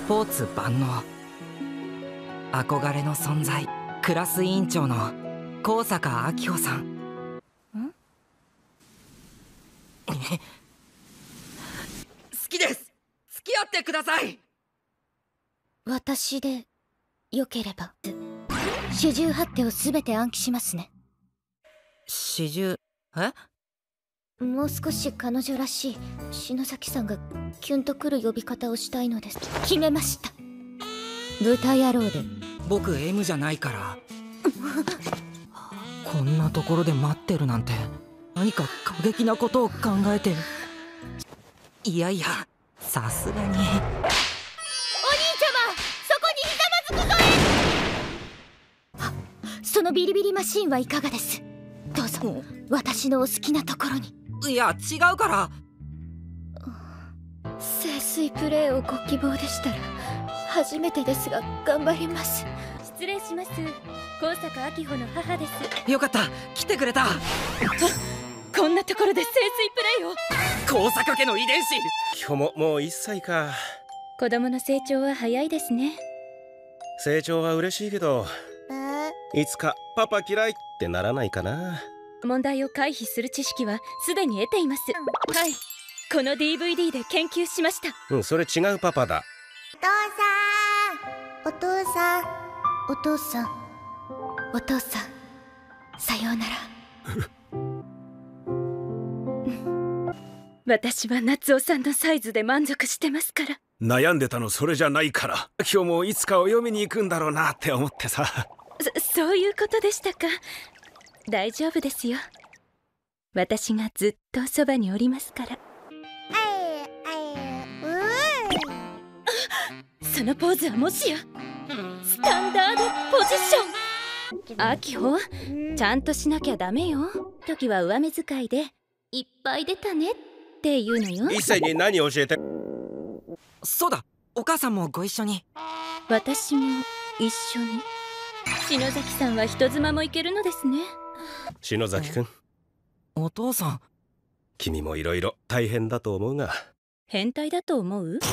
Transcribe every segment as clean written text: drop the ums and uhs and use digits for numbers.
ポーツ万能、憧れの存在、クラス委員長の高坂明穂さん。好きです。付き合ってください。 私でよければ四十八手を全て暗記しますね。 四十、 もう少し彼女らしい篠崎さんがキュンとくる呼び方をしたいのです。決めました。豚野郎で。 僕 M じゃないからこんなところで待ってるなんて、何か過激なことを考えて。いやいや、さすがに。お兄ちゃま、 そこにひざまずくぞえ。そのビリビリマシンはいかがです？どうぞ私のお好きなところに。 いや違うから。 清水プレイをご希望でしたら初めてですが頑張ります。 失礼します。高坂明穂の母です。 よかった、来てくれた。 こんなところで清水プレイを。 高坂家の遺伝子。 今日もう1歳か。 子供の成長は早いですね。 成長は嬉しいけど、いつかパパ嫌いってならないかな。 問題を回避する知識はすでに得ています。はい、この DVD で研究しました。 それ違うパパだ。 お父さん、お父さん、お父さん、さようなら。 私は夏夫さんのサイズで満足してますから。 悩んでたのそれじゃないから、今日もいつかお嫁に行くんだろうなって思ってさ。 そういうことでしたか。大丈夫ですよ。私がずっとそばにおりますから。そのポーズはもしやスタンダードポジション。明穂、ちゃんとしなきゃダメよ。時は上目遣いでいっぱい出たねって言うのよ。 1歳に何教えて。 そうだ、お母さんもご一緒に。 私も一緒に。篠崎さんは人妻もいけるのですね。 篠崎くん、 お父さん。 君もいろいろ大変だと思うが。 変態だと思う？ 違う。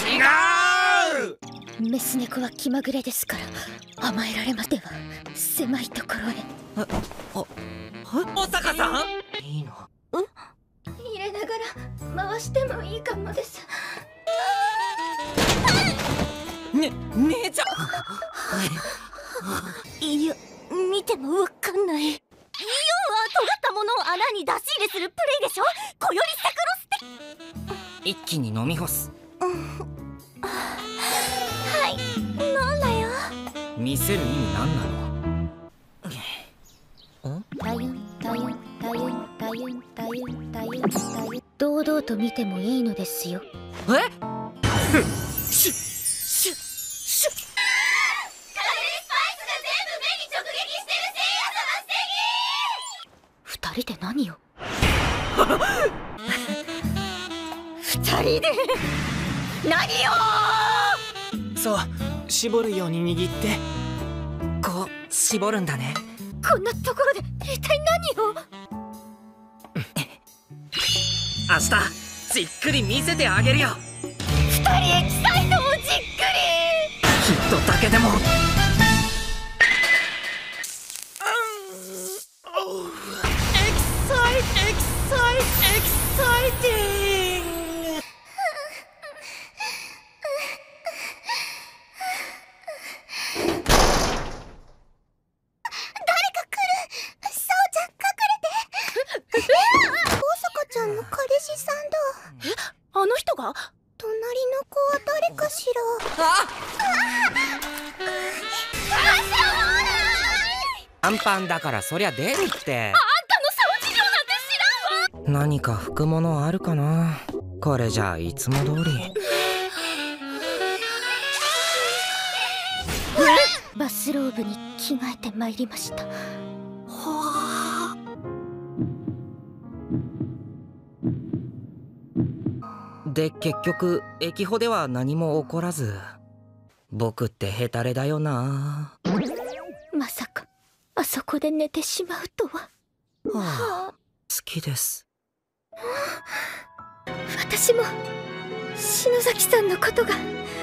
メス猫は気まぐれですから甘えられまでは狭いところへ。 小坂さん。いいの？ 入れながら回してもいいかもです。 姉ちゃん。 いや、見てもわかんない。イオンは尖ったものを穴に出し入れするプレイでしょ。小よりセクロステ。 一気に飲み干す。 はい、なんだよ。 見せる意味何なの？ タユンタユンタユンタユンタユンタユンタユン。堂々と見てもいいのですよ。 え？ シュッシュッシュッ。カレースパイスが全部目に直撃してるせいや様素敵。二人で何を？二人で何を？ そう、絞るように握って。こう絞るんだね。 こんなところで一体何を？ 明日じっくり見せてあげるよ。 二人エキサイトをじっくり。 ヒットだけでも。 あの人が？隣の子は誰かしら。 アンパンだからそりゃ出るって。 あんたの掃除量なんて知らんわ。 何か拭くものあるかな。これじゃあいつも通り。 バスローブに着替えてまいりました。 で結局駅穂では何も起こらず。僕ってヘタレだよな。 まさかあそこで寝てしまうとは。 好きです。 私も篠崎さんのことが